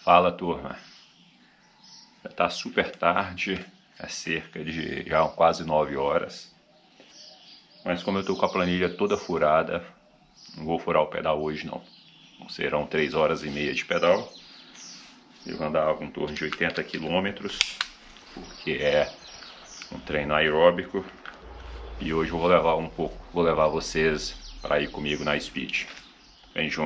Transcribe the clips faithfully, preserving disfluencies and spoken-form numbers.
Fala, turma. Já tá super tarde, é cerca de já quase nove horas. Mas como eu tô com a planilha toda furada, não vou furar o pedal hoje não. Serão três horas e meia de pedal. Eu vou andar em torno de oitenta quilômetros, porque é um treino aeróbico. E hoje eu vou levar um pouco, vou levar vocês para ir comigo na Speed. Vem junto.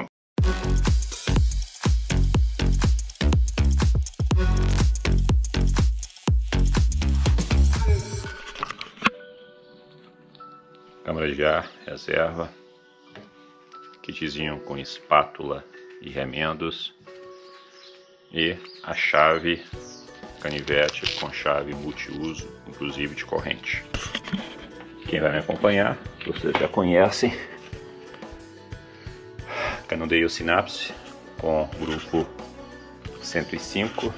Câmara de ar, reserva, kitzinho com espátula e remendos e a chave canivete com chave multiuso, inclusive de corrente. Quem vai me acompanhar, vocês já conhecem, Cannondale Synapse com grupo cento e cinco.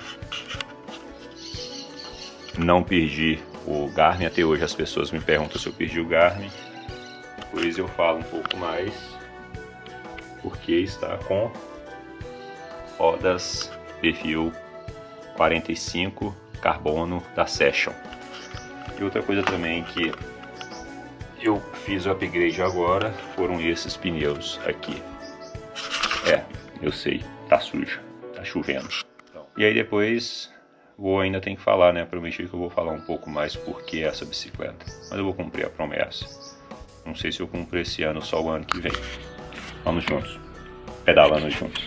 Não perdi o Garmin, até hoje as pessoas me perguntam se eu perdi o Garmin. Depois eu falo um pouco mais, porque está com rodas perfil quarenta e cinco carbono da Session. E outra coisa também que eu fiz o upgrade agora foram esses pneus aqui. É, eu sei, tá sujo, tá chovendo. E aí depois vou ainda tem que falar, né? Prometi que eu vou falar um pouco mais por que essa bicicleta, mas eu vou cumprir a promessa. Não sei se eu cumpro esse ano, só o ano que vem. Vamos juntos, pedalando juntos.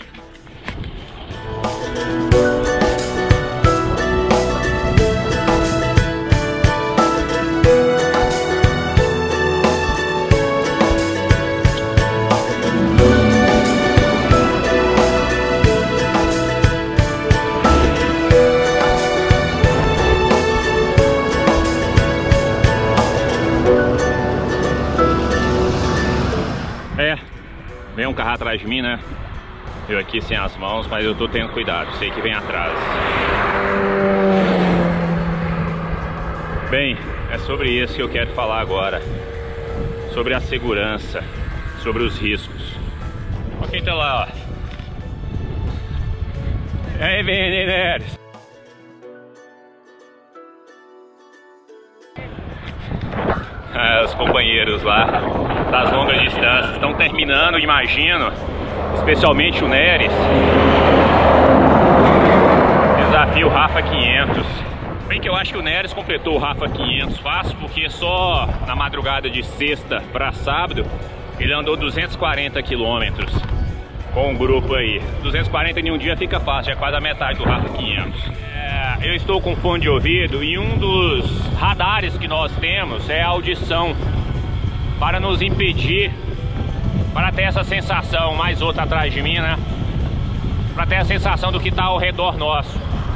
Vem um carro atrás de mim, né? Eu aqui sem as mãos, mas eu tô tendo cuidado, sei que vem atrás. Bem, é sobre isso que eu quero falar agora. Sobre a segurança, sobre os riscos. Olha quem tá lá, ó. E aí, Veneres? Ah, os companheiros lá das longas distâncias estão terminando, imagino, especialmente o Neres, desafio Rafa quinhentos. Bem que eu acho que o Neres completou o Rafa quinhentos fácil, porque só na madrugada de sexta para sábado ele andou duzentos e quarenta quilômetros com um grupo aí. duzentos e quarenta em um dia fica fácil, é quase a metade do Rafa quinhentos. É, eu estou com fone de ouvido e um dos radares que nós temos é a audição, para nos impedir, para ter essa sensação, mais outra atrás de mim, né? Para ter a sensação do que está ao redor nosso.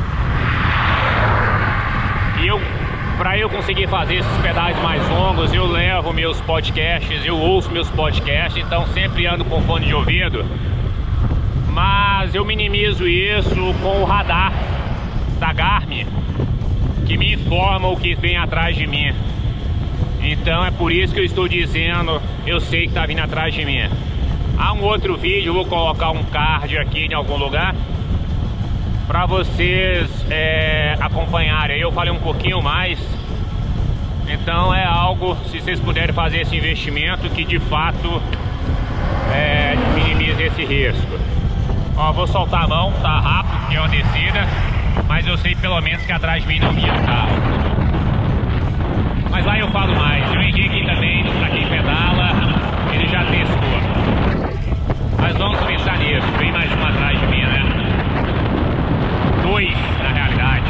E eu, para eu conseguir fazer esses pedais mais longos, eu levo meus podcasts, eu ouço meus podcasts, então sempre ando com fone de ouvido. Mas eu minimizo isso com o radar da Garmin, que me informa o que vem atrás de mim. Então é por isso que eu estou dizendo, eu sei que está vindo atrás de mim. Há um outro vídeo, eu vou colocar um card aqui em algum lugar para vocês é, acompanharem. Eu falei um pouquinho mais. Então é algo, se vocês puderem fazer esse investimento, que de fato é, minimize esse risco. Ó, vou soltar a mão, tá rápido, porque é uma descida, mas eu sei pelo menos que atrás de mim não vinha carro. Mas lá eu falo mais. O Henrique também, pra quem pedala, ele já testou. Mas vamos pensar nisso. Vem mais um atrás de mim, né? Dois, na realidade.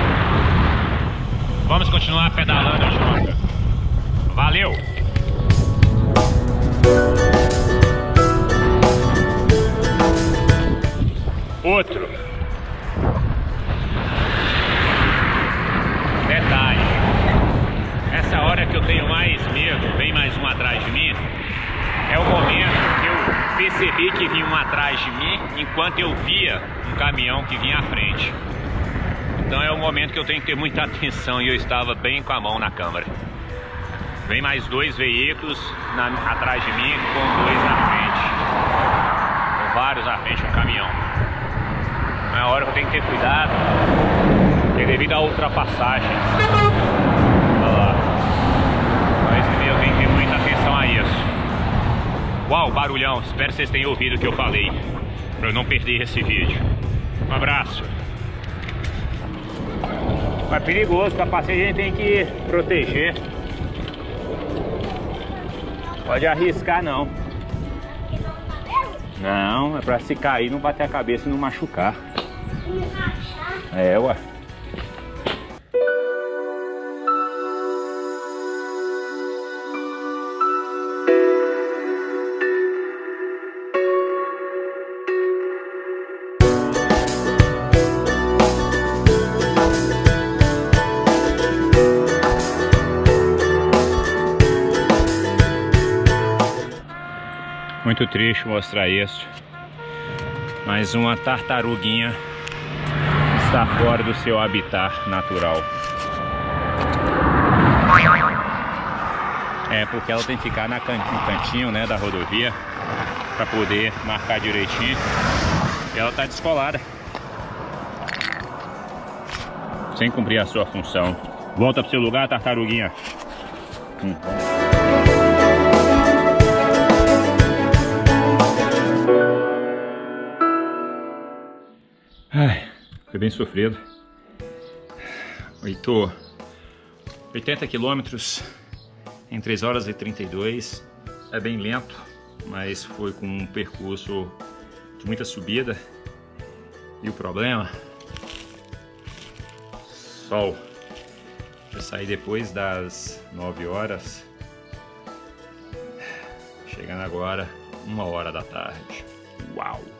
Vamos continuar pedalando junto. Valeu! Outro. Detalhe. Essa hora que eu tenho mais medo, vem mais um atrás de mim, é o momento que eu percebi que vinha um atrás de mim, enquanto eu via um caminhão que vinha à frente. Então é o momento que eu tenho que ter muita atenção, e eu estava bem com a mão na câmera. Vem mais dois veículos na, atrás de mim, com dois na frente, com vários na frente, um caminhão. Na hora que tem que ter cuidado, porque devido a ultrapassagens. Olha lá. Mas eu tenho que ter muita atenção a isso. Uau, barulhão. Espero que vocês tenham ouvido o que eu falei, para eu não perder esse vídeo. Um abraço. É perigoso, capacete a gente tem que proteger. Pode arriscar não. Não, é pra se cair, não bater a cabeça e não machucar. É, ué. Muito triste mostrar isso, mas uma tartaruguinha está fora do seu habitat natural. É porque ela tem que ficar na can no cantinho, né, da rodovia para poder marcar direitinho. E ela está descolada, sem cumprir a sua função. Volta para o seu lugar, tartaruguinha. Hum. Ai, foi bem sofrido. Oito, oitenta quilômetros em três horas e trinta e dois. É bem lento, mas foi com um percurso de muita subida. E o problema? Sol. Eu saí depois das nove horas. Chegando agora, uma hora da tarde. Uau!